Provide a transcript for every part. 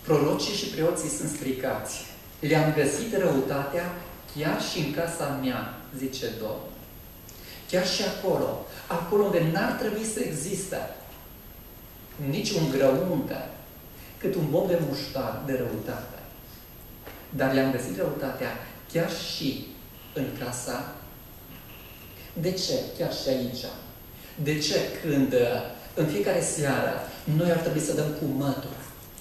Prorocii și preoții sunt stricați. Le-am găsit răutatea chiar și în casa mea, zice Domnul. Chiar și acolo, acolo unde n-ar trebui să existe nici un grăunte, cât un bob de muștar de răutate. Dar le-am găsit răutatea chiar și în casa. De ce? Chiar și aici. De ce când în fiecare seară noi ar trebui să dăm cu mătura?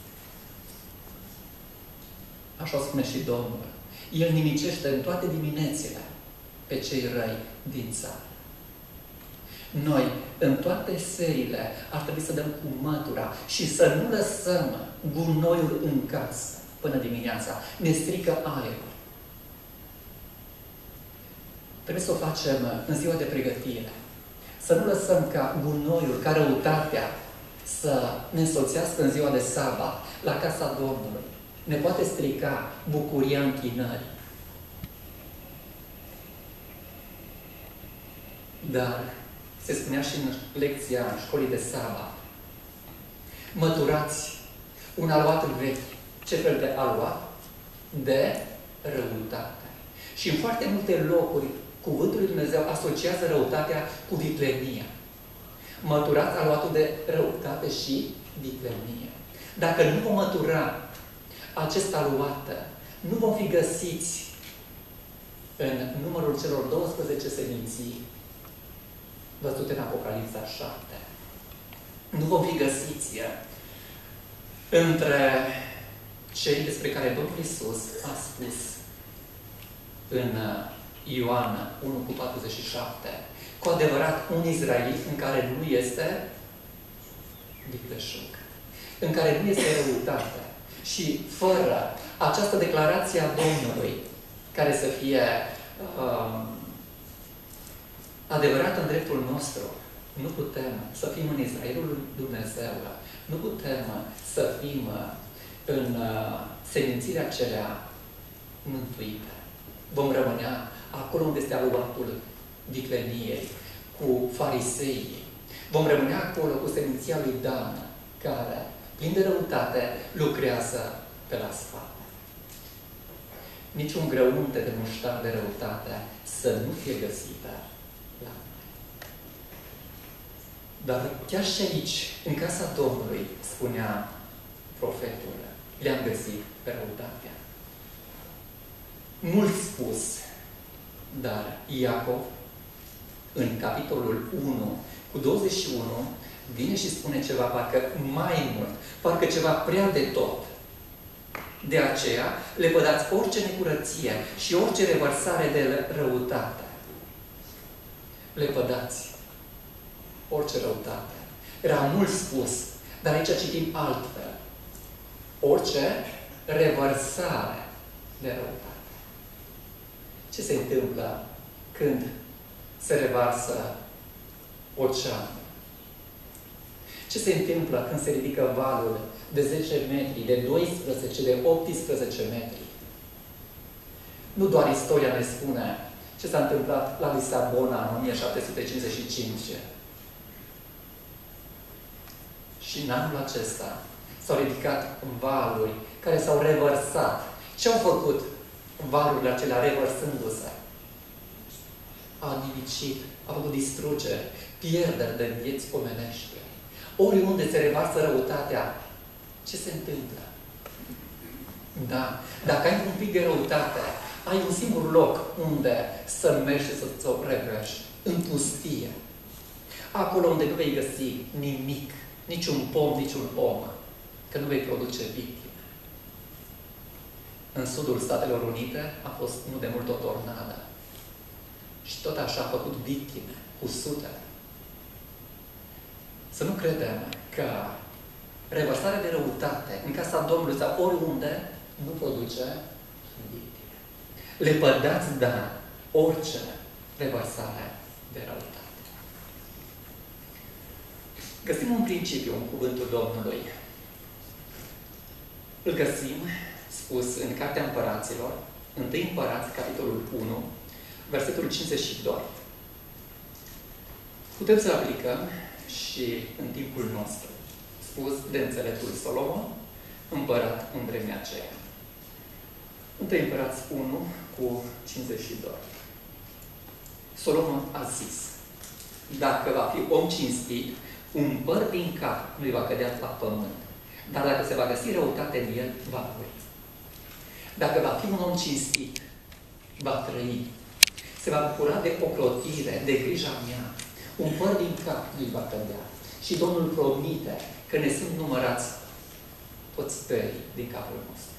Așa o spune și Domnul. El nimicește în toate diminețile pe cei răi din țară. Noi, în toate serile, ar trebui să dăm cu mătura și să nu lăsăm gunoiul în casă până dimineața. Ne strică aerul. Trebuie să o facem în ziua de pregătire. Să nu lăsăm ca gunoiul, ca răutatea să ne însoțească în ziua de sabat, la casa Domnului. Ne poate strica bucuria închinării. Dar se spunea și în lecția școlii de sabat. Măturați un aluat vechi. Ce fel de aluat? De răutate. Și în foarte multe locuri, cuvântul lui Dumnezeu asociază răutatea cu viclenia. Măturați aluatul de răutate și viclenie. Dacă nu vom mătura acest aluat, nu vom fi găsiți în numărul celor 12 seminții văzute în Apocalipsa 7. Nu vom fi găsiți între cei despre care Domnul Iisus a spus în Ioan 1:47, cu adevărat un Israelit în care nu este vicleșug, în care nu este răutate. Și fără această declarație a Domnului, care să fie adevărată în dreptul nostru, nu putem să fim în Israelul lui Dumnezeu, nu putem să fim în semințirea acelea mântuite. Vom rămânea acolo unde este aluatul vicleniei, cu fariseii. Vom rămânea acolo cu seminția lui Dan, care, plin de răutate, lucrează pe la sfat. Niciun grăunte de muștar de răutate să nu fie găsită la noi. Dar chiar și aici, în casa Domnului, spunea profetul, le-am găsit pe răutatea. Mult spus, dar Iacov, în capitolul 1:21, vine și spune ceva, parcă mai mult, parcă ceva prea de tot. De aceea, lepădați orice necurăție și orice revărsare de răutate. Lepădați orice răutate. Era mult spus, dar aici citim altfel. Orice revărsare de răutate. Ce se întâmplă când se revarsă oceanul? Ce se întâmplă când se ridică valul de 10 metri, de 12, de 18 metri? Nu doar istoria ne spune ce s-a întâmplat la Lisabona în 1755. Și în anul acesta s-au ridicat valuri care s-au revărsat. Ce au făcut valurile acelea revărsându-se? Au nimicit, au făcut distrugeri, pierderi de vieți omenești. Oriunde se revarsă răutatea, ce se întâmplă? Da, dacă ai un pic de răutate, ai un singur loc unde să mergi și să-ți o revești. În pustie. Acolo unde nu vei găsi nimic, niciun pom, niciun om, că nu vei produce victime. În sudul Statelor Unite a fost nu de mult o tornadă. Și tot așa a făcut victime, cu sute. Să nu credem că revărsarea de răutate în casa Domnului sau oriunde nu produce victime. Lepădați, da, orice revărsare de răutate. Găsim un principiu în cuvântul Domnului. Îl găsim spus în Cartea Împăraților, 1 Împărați, capitolul 1, versetul 52. Putem să aplicăm și în timpul nostru. Spus de înțeleptul Solomon, împărat în vremea aceea. 1 Împărați 1 cu 52. Solomon a zis, dacă va fi om cinstit, un păr din cap nu-i va cădea la pământ, dar dacă se va găsi răutate în el, va muri. Dacă va fi un om cinstit, va trăi, se va bucura de ocrotire, de grija mea, un păr din cap nu-i va cădea. Și Domnul promite că ne sunt numărați toți pării din capul nostru.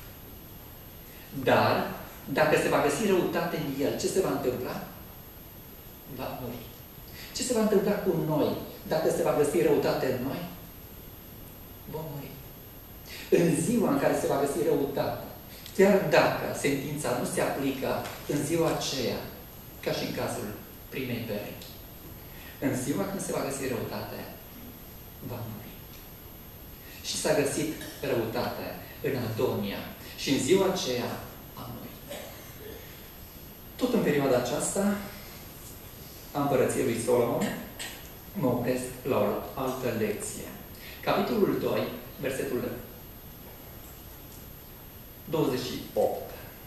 Dar, dacă se va găsi răutate în el, ce se va întâmpla? Va muri. Ce se va întâmpla cu noi dacă se va găsi răutate în noi? Vom muri. În ziua în care se va găsi răutate, chiar dacă sentința nu se aplică în ziua aceea, ca și în cazul primei perechi, în ziua când se va găsi răutate, va muri. Și s-a găsit răutate în Adonia și în ziua aceea a murit. Tot în perioada aceasta a împărăției lui Solomon, mă opresc la o altă lecție. Capitolul 2, versetul 28.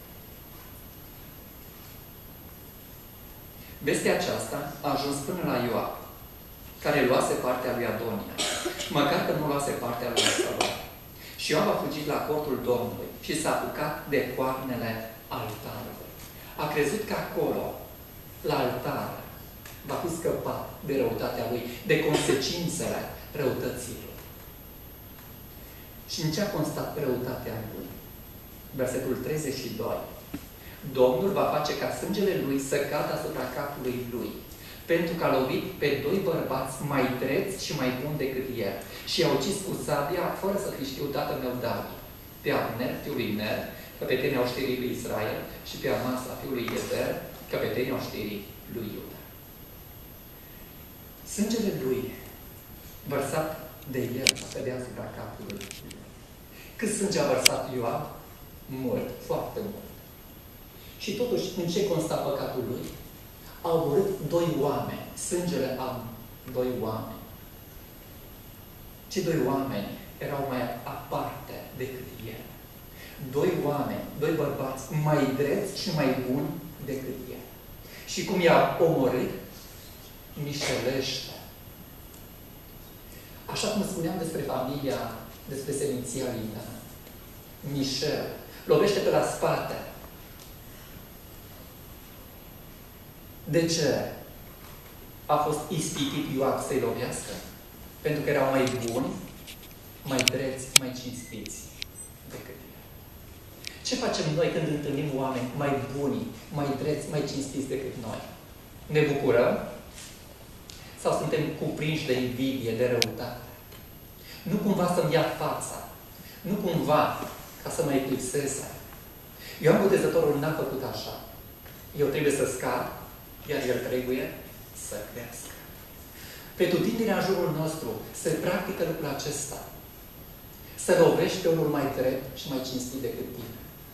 Vestea aceasta a ajuns până la Ioab, care luase partea lui Adonia, măcar că nu luase partea lui Absalom. Și Ioab a fugit la cortul Domnului și s-a apucat de coarnele altarului. A crezut că acolo, la altar, va fi scăpat de răutatea lui, de consecințele răutăților. Și în ce a constat răutatea lui? Versetul 32. Domnul va face ca sângele lui să cadă asupra capului lui, pentru că a lovit pe doi bărbați mai dreți și mai buni decât el și i-a ucis cu sabia, fără să fi știut tatăl meu David, pe Abner, fiul lui Ner, căpetenia oștirii lui Israel, și pe Amasa, fiul lui Ezer, căpetenia oștirii lui Iuda. Sângele lui, vărsat de el, cădea asupra capului lui. Cât sânge a vărsat Ioab? Mult, foarte mult. Și totuși, în ce consta păcatul lui? A omorât doi oameni. Sângele a doi oameni. Cei doi oameni erau mai aparte decât el. Doi oameni, doi bărbați mai dreți și mai buni decât el. Și cum i-a omorât, mișelește. Așa cum spuneam despre familia, despre seminția Lina. Mișel. Lovește pe la spate. De ce a fost ispitit Ioab să-i lovească? Pentru că erau mai buni, mai dreți, mai cinstiți decât el. Ce facem noi când întâlnim oameni mai buni, mai dreți, mai cinstiți decât noi? Ne bucurăm? Sau suntem cuprinși de invidie, de răutate? Nu cumva să-mi ia fața. Nu cumva ca să mă eclipseze. Ioan Botezătorul n-a făcut așa. Eu trebuie să scad, iar el trebuie să crească. Pretutinderea în jurul nostru se practică lucrul acesta. Să lovești pe unul mai drept și mai cinstit decât tine.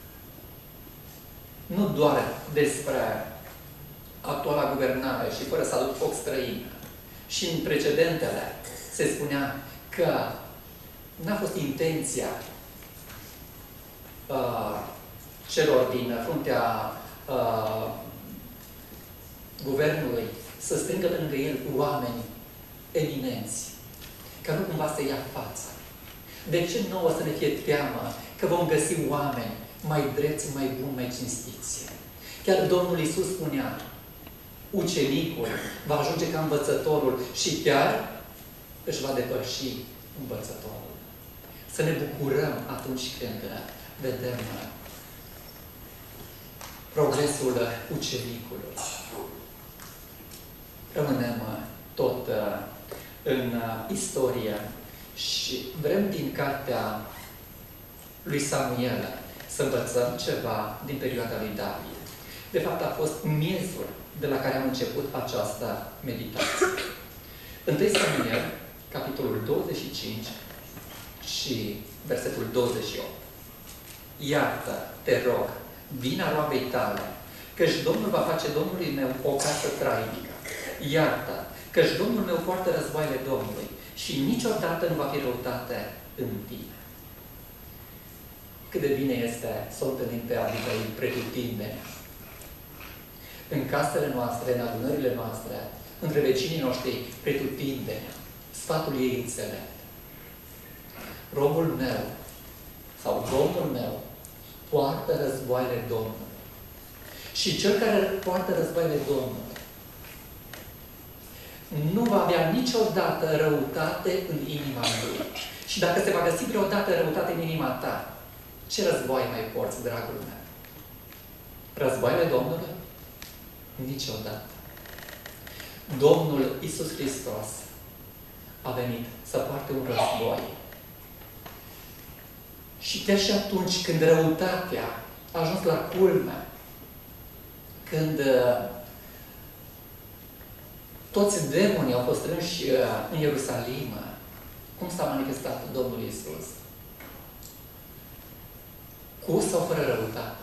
Nu doar despre actuala guvernare și fără să aduc foc străin. Și în precedentele se spunea că n-a fost intenția celor din fruntea guvernului să strângă pe lângă el oameni eminenți, ca nu cumva să ia fața. De ce nouă să ne fie teamă că vom găsi oameni mai dreți, mai buni, mai cinstiți? Chiar Domnul Iisus spunea, ucenicul va ajunge ca învățătorul și chiar își va depăși învățătorul. Să ne bucurăm atunci când vedem progresul ucenicului. Rămânem tot în istorie și vrem din cartea lui Samuel să învățăm ceva din perioada lui David. De fapt, a fost miezul de la care am început această meditație. 1 Samuel, capitolul 25 și versetul 28. Iartă, te rog, vina roabei tale, căci Domnul va face Domnului meu o casă trainică. Iartă, căci Domnul meu poartă războaiele Domnului și niciodată nu va fi răutate în tine. cât de bine este să o întâlnim pe Abigail pretutindeni. În casele noastre, în adunările noastre, între vecinii noștri pretutindeni, sfatul ei înțelept. Robul meu sau Domnul meu poartă războaiele Domnului. Și cel care poartă războaiele Domnului nu va avea niciodată răutate în inima lui. Și dacă se va găsi vreodată răutate în inima ta, ce război mai porți, dragul meu? Războaiele Domnului? Niciodată. Domnul Iisus Hristos a venit să poarte un război. Și chiar și atunci când răutatea a ajuns la culme, când toți demonii au fost strânși în Ierusalim, cum s-a manifestat Domnul Iisus? Cu sau fără răutate?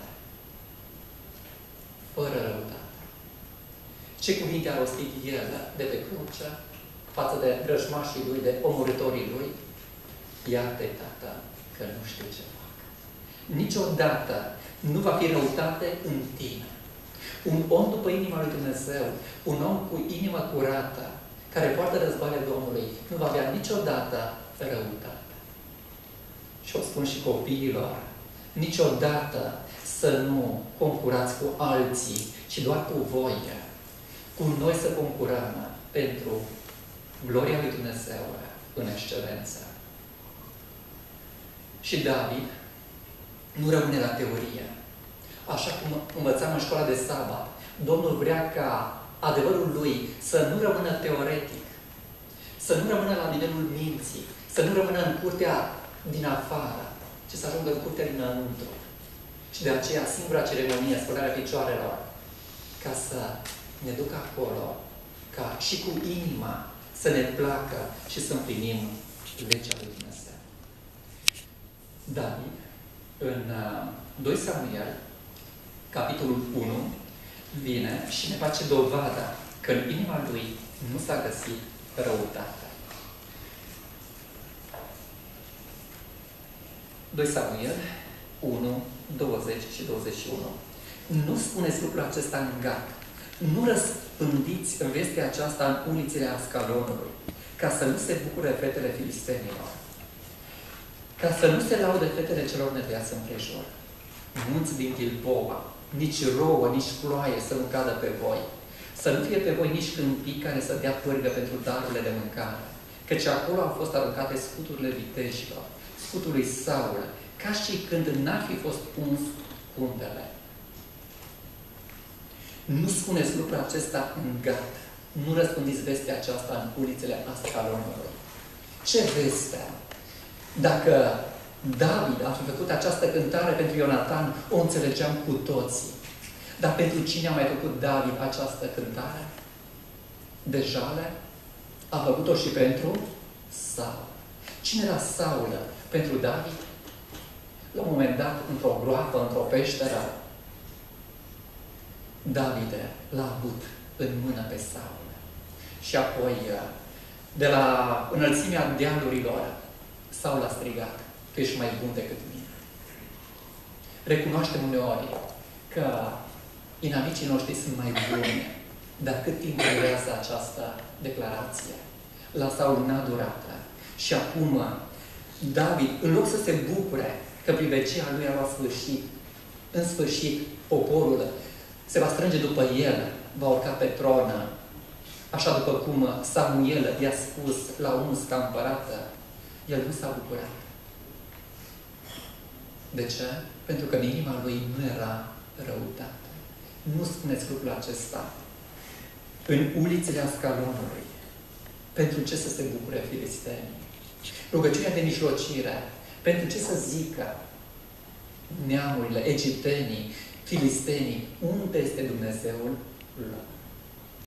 Fără răutate. Ce cuvinte a rostit El de pe cruce față de vrăjmașii Lui, de omorâtorii Lui? Iată, Tată, că nu știu ce fac. Niciodată nu va fi răutate în tine. Un om după inima lui Dumnezeu, un om cu inimă curată, care poartă războaiele Domnului, nu va avea niciodată răutate. Și o spun și copiilor, niciodată să nu concurați cu alții, ci doar cu voi. Cu noi să concurăm pentru gloria lui Dumnezeu în excelență. Și David nu rămâne la teorie. Așa cum învățam în școala de sabat, Domnul vrea ca adevărul Lui să nu rămână teoretic, să nu rămână la nivelul minții, să nu rămână în curtea din afară, ci să ajungă în curtea dinăuntru. Și de aceea singura ceremonie, spălarea picioarelor, ca să ne ducă acolo, ca și cu inima să ne placă și să împlinim legea lui Dumnezeu. David, în 2 Samuel, capitolul 1, vine și ne face dovada că în inima lui nu s-a găsit răutate. 2 Samuel 1, 20 și 21. Nu spuneți lucrul acesta în Gat. Nu răspândiți vestea aceasta în ulițele Ascalonului, ca să nu se bucure fetele filistenilor, ca să nu se laude fetele celor neviați împrejur. Munți din Gilboa, nici rouă, nici ploaie să nu cadă pe voi, să nu fie pe voi nici câmpii care să dea pârgă pentru darurile de mâncare, căci acolo au fost aruncate scuturile vitejilor, scutul lui Saul, ca și când n-ar fi fost uns cuntele. Nu spuneți lucrul acesta în Gat. Nu răspândiți vestea aceasta în ulițele Ascalonului. Ce veste? Dacă David a fi făcut această cântare pentru Ionatan, o înțelegeam cu toții. Dar pentru cine a mai făcut David această cântare? De jale? A făcut-o și pentru Saul. Cine era Saul pentru David? La un moment dat, într-o groapă, într-o peșteră, David l-a avut în mână pe Saul. Și apoi, de la înălțimea dealurilor, Saul a strigat: tu ești mai bun decât mine. Recunoaștem uneori că inamicii noștri sunt mai buni, dar cât timp durează această declarație? La Saul n-a durat. Și acum, David, în loc să se bucure că privecia lui a luat sfârșit, în sfârșit, poporul se va strânge după el, va urca pe tronă, așa după cum Samuel i-a spus la uns ca împărată, el nu s-a bucurat. De ce? Pentru că în inima lui nu era răutate. Nu spuneți lucrul acesta în ulițele Ascalonului. Pentru ce să se bucure filistenii? Rugăciunea de mijlocire. Pentru ce să zică neamurile, egiptenii, filistenii, unde este Dumnezeul lor?